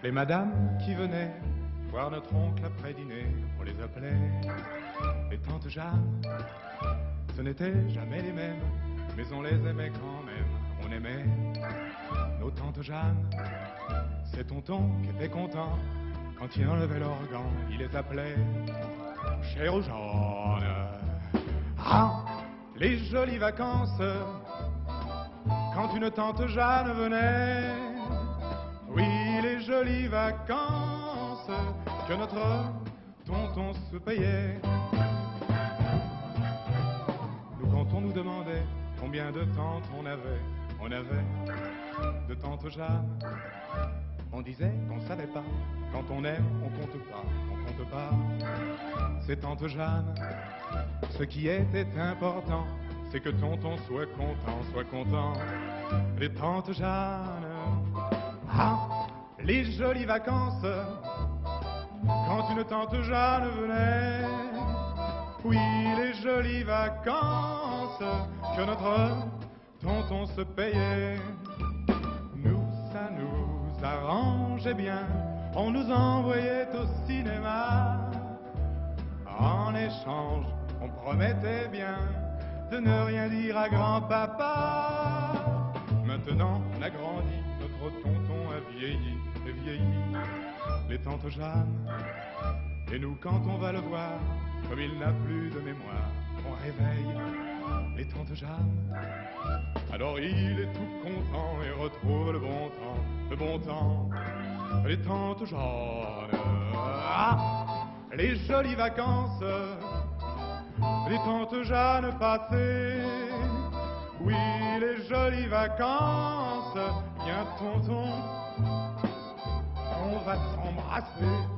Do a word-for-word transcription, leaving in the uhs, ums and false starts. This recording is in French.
Les madames qui venaient voir notre oncle après dîner, on les appelait les tantes Jeanne. Ce n'étaient jamais les mêmes, mais on les aimait quand même. On aimait nos tantes Jeanne. C'est tonton qui était content quand il enlevait l'organ. Il les appelait chère Jeanne. Ah, les jolies vacances quand une tante Jeanne venait. Oui, les jolies vacances que notre tonton se payait. Nous, quand on nous demandait combien de tantes on avait, on avait de tante Jeanne. On disait qu'on savait pas. Quand on aime, on compte pas, on compte pas. C'est tante Jeanne. Ce qui était important, c'est que tonton soit content, soit content. Les tantes Jeanne. Ah, les jolies vacances quand une tante Jeanne venait. Oui, les jolies vacances que notre tonton se payait. Nous, ça nous arrangeait bien. On nous envoyait au cinéma. En échange, on promettait bien de ne rien dire à grand-papa. Maintenant, on a grandi, notre tonton a vieilli, et vieilli. Les tantes Jeanne. Et nous, quand on va le voir, comme il n'a plus de mémoire, on réveille les tantes Jeanne. Alors il est tout content et retrouve le bon temps, le bon temps. Les tantes Jeanne. Ah, les jolies vacances, les tantes Jeanne passées. Oui, les jolies vacances, viens tonton, on va s'embrasser.